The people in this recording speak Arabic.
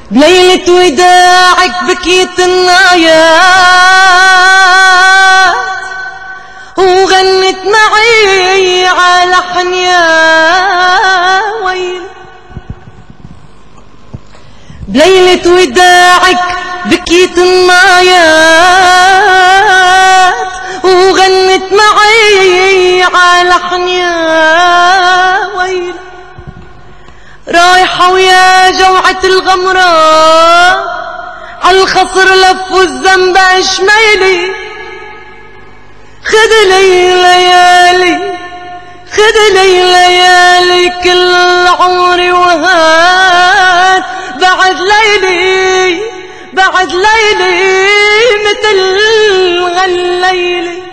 بليلة وداعك بكيت النايات وغنت معي على لحن يا ويل. بليلة وداعك بكيت النايات وغنت معي على لحن يا ويل. رايحة ويا جوعة الغمرة عالخصر لف والذنب شميلي. خدلي ليالي خدلي ليالي كل عمري وهات بعد ليلي بعد ليلي مثل غليلي.